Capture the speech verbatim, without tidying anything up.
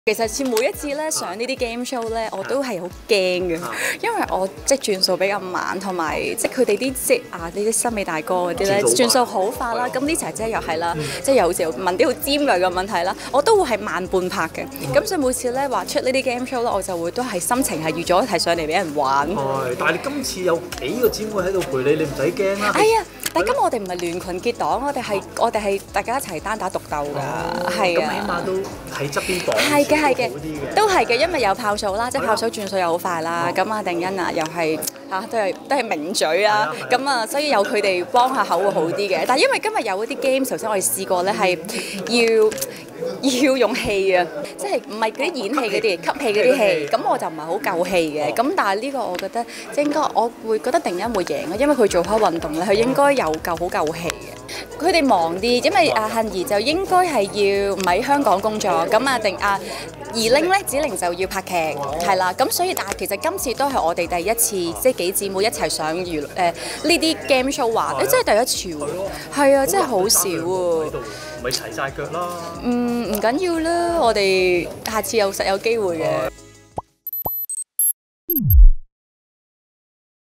其實似每一次咧上呢啲 game show 咧，我都係好驚嘅，因為我即係轉數比較慢，同埋即係佢哋啲即啊呢啲森美大哥嗰啲咧轉數好快啦。咁呢姐姐又係啦，即係有時候問啲好尖鋭嘅問題啦，我都會係慢半拍嘅。咁所以每次咧話出呢啲 game show 咧，我就會都係心情係預咗係上嚟俾人玩。 係，但係你今次有幾個姊妹喺度陪你，你唔使驚啦。 哎呀！但今日我哋唔係聯群結黨，我哋係我哋係大家一齊單打獨鬥㗎，係啊。 咁起碼都喺側邊擋， 係嘅係嘅，都係嘅，因為有炮數啦，即係炮數轉數又好快啦。咁啊定欣啊又係嚇都係都係名嘴啊，咁啊所以有佢哋幫下口會好啲嘅。但係因為今日有嗰啲 game，頭先我哋試過咧係要。要用氣啊，即係唔係嗰啲演戲嗰啲吸氣嗰啲氣，咁我就唔係好夠氣嘅。咁但係呢個我覺得即係應該，我會覺得定欣會贏啊，因為佢做開運動咧，佢應該有夠好夠氣嘅。佢哋忙啲，因為阿杏兒就應該係要唔喺香港工作，咁啊定啊而玲咧子玲就要拍劇，係啦。咁所以但係其實今次都係我哋第一次，即係幾姊妹一齊上娛誒呢啲 game show 玩，誒真係第一次喎，係啊，真係好少喎。 咪齊晒腳啦！ 嗯，唔緊要啦，我哋下次有實有機會嘅。